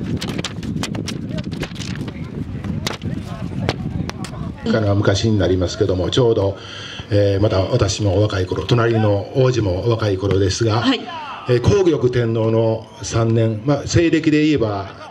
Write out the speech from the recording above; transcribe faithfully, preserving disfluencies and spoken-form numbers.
から昔になりますけども、ちょうど、えー、また私もお若い頃、隣の王子もお若い頃ですが、はい、えー、皇玉天皇のさんねん、まあ、西暦で言えば